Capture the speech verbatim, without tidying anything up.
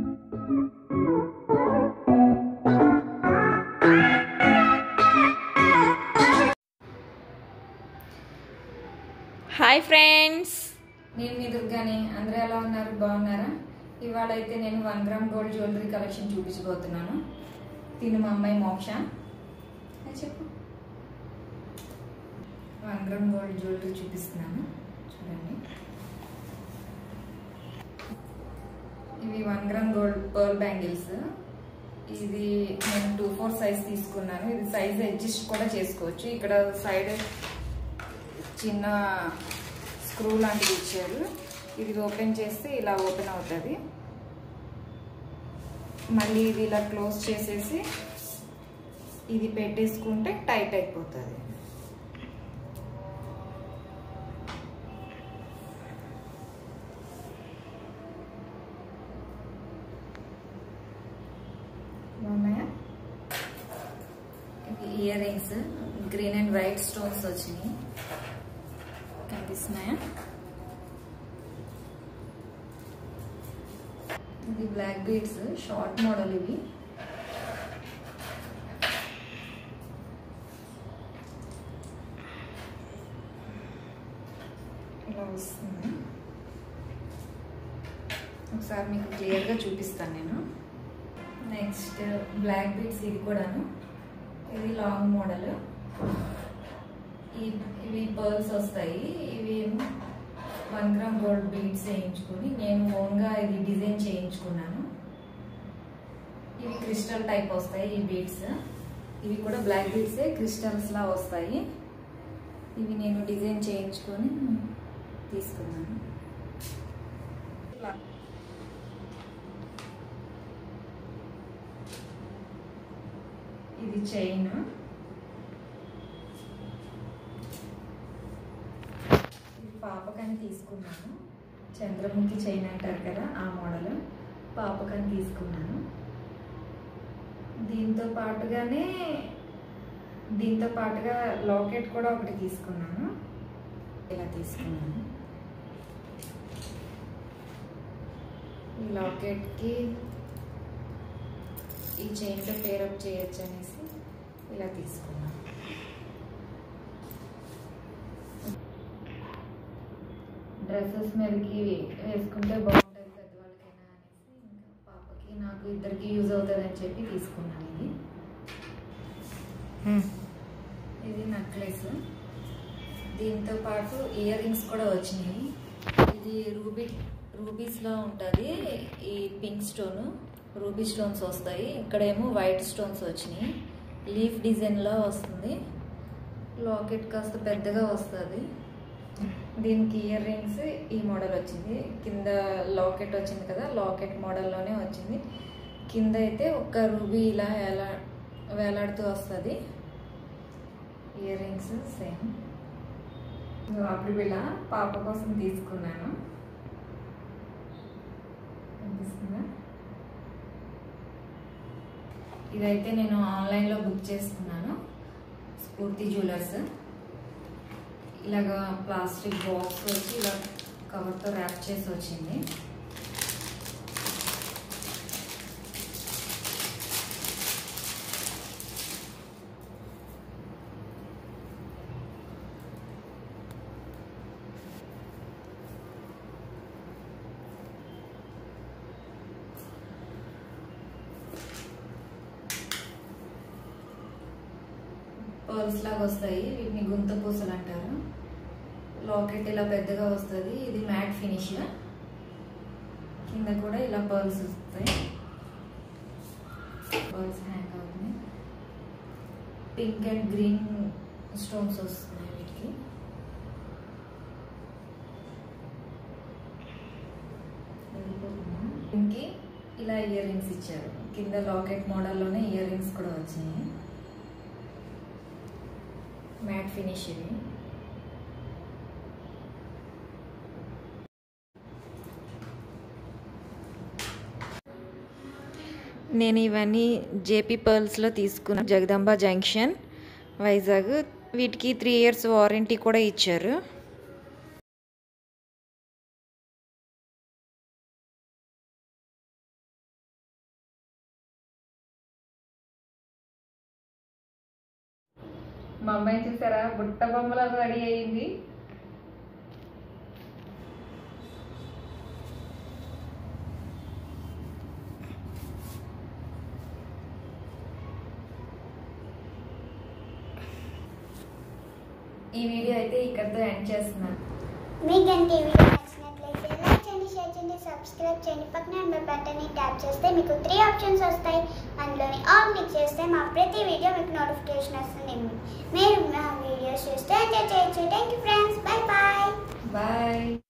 Hi friends, నేను మీ దుర్గాని. అందరూ ఎలా ఉన్నారు? బాగున్నారా? ఇవాళ అయితే నేను one gram gold jewellery collection చూపించబోతున్నాను. తిను మా అమ్మాయి మోక్ష. చెప్పు. వన్ గ్రామ్ గోల్డ్ జ్యువెలరీ చూపిస్తున్నాను, చూడండి. ఇవి one gram gold pearl bangles. ఇది నేను టూ ఫోర్ సైజ్ తీసుకున్నాను. ఇది సైజ్ అడ్జస్ట్ కూడా చేసుకోవచ్చు. ఇక్కడ సైడ్ చిన్న స్క్రూ లాంటివి ఇచ్చారు. ఇది ఓపెన్ చేస్తే ఇలా ఓపెన్ అవుతుంది. మళ్ళీ ఇది ఇలా క్లోజ్ చేసేసి ఇది పెట్టేసుకుంటే టైట్ అయిపోతుంది. బాగున్నాయా? Earrings green and white stones వచ్చినాయి, కనిపిస్తున్నాయా? ఇది బ్లాక్ బీడ్స్ షార్ట్ మోడల్. ఇవి ఇలా వస్తుంది. ఒకసారి మీకు క్లియర్గా చూపిస్తాను నేను. Next black beads. ఇది కూడాను ఇది లాంగ్ మోడల్. ఇవి పర్ల్స్ వస్తాయి. ఇవి వన్ గ్రామ్ గోల్డ్ బీడ్స్ వేయించుకొని నేను ఓన్గా ఇది డిజైన్ చేయించుకున్నాను. ఇవి క్రిస్టల్ టైప్ వస్తాయి ఈ బీడ్స్. ఇవి కూడా బ్లాక్ బీడ్సే, క్రిస్టల్స్ లా వస్తాయి. ఇవి నేను డిజైన్ చేయించుకొని తీసుకున్నాను. ఇది చైన్. పాపకని తీసుకున్నాను. చంద్రముఖి చైన్ అంటారు కదా, ఆ మోడల్. పాపకని తీసుకున్నాను. దీంతో పాటుగానే దీంతో పాటుగా లాకెట్ కూడా ఒకటి తీసుకున్నాను. ఇలా తీసుకున్నాను. ఈ లాకెట్కి ఈ చైన్తో పేరప్ చేయొచ్చు అనేసి ఇలా తీసుకున్నాను. డ్రెస్సెస్ మీదకి వేసుకుంటే బాగుంటుంది పెద్దవాళ్ళకైనా అనేసి, ఇంకా పాపకి నాకు ఇద్దరికి యూజ్ అవుతుంది అని చెప్పి తీసుకున్నాను. ఇది ఇది నెక్లెస్. దీంతో పాటు ఇయర్ రింగ్స్ కూడా వచ్చినాయి. ఇది రూబీ రూబీస్లో ఉంటుంది. ఈ పింక్ స్టోన్ రూబీ స్టోన్స్ వస్తాయి. ఇక్కడేమో వైట్ స్టోన్స్ వచ్చినాయి. లీఫ్ డిజైన్లో వస్తుంది. లాకెట్ కాస్త పెద్దగా వస్తుంది. దీనికి ఇయర్ రింగ్స్ ఈ మోడల్ వచ్చింది. కింద లాకెట్ వచ్చింది కదా, లాకెట్ మోడల్లోనే వచ్చింది. కింద అయితే ఒక రూబీ ఇలా వేలా వేలాడుతూ వస్తుంది. Earrings same. అప్పుడు వీళ్ళ పాప కోసం తీసుకున్నాను. కనిపిస్తుందా? ఇదైతే నేను ఆన్లైన్లో బుక్ చేసుకున్నాను. స్ఫూర్తి జ్యువెలర్స్. ఇలాగా ప్లాస్టిక్ బాక్స్ వచ్చి ఇలా కవర్తో ర్యాప్ చేసి వచ్చింది. పర్ల్స్ లాగా వస్తాయి. వీటిని గుంత పూసలు అంటారు. లాకెట్ ఇలా పెద్దగా వస్తుంది. ఇది మ్యాట్ ఫినిష్. కింద కూడా ఇలా పర్ల్స్ వస్తాయి. పర్ల్స్ హ్యాంగ్ అవుతున్నాయి. పింక్ అండ్ గ్రీన్ స్టోన్స్ వస్తున్నాయి వీటికి. దీనికి ఇలా ఇయర్ రింగ్స్ ఇచ్చారు. కింద లాకెట్ మోడల్లోనే ఇయర్ రింగ్స్ కూడా వచ్చినాయి. మ్యాట్ ఫినిష్ ఇది. నేను ఇవన్నీ జేపీ పర్ల్స్లో తీసుకున్నాను. జగదంబ జంక్షన్, వైజాగ్. వీటికి త్రీ ఇయర్స్ వారంటీ కూడా ఇచ్చారు. మా అమ్మాయి చూసారా బుట్ట బొమ్మలా రెడీ అయ్యింది. ఈ వీడియో అయితే ఇక్కడితో ఎండ్ చేస్తున్నాను. మీకు గంట ఈ వీడియో నచ్చినట్లయితే లైక్ చేయండి, షేర్ చేయండి, సబ్స్క్రైబ్ చేయండి. పక్కన బెల్ బటన్ని ట్యాప్ చేస్తే మీకు త్రీ ఆప్షన్స్ వస్తాయి. అందులోని ఆల్ క్లిక్ చేస్తే మా ప్రతి వీడియో మీకు నోటిఫికేషన్ వస్తుంది. మీరు మా వీడియోస్ చూస్తే ఎంజాయ్ చేయొచ్చు. Thank you friends. Bye bye. Bye.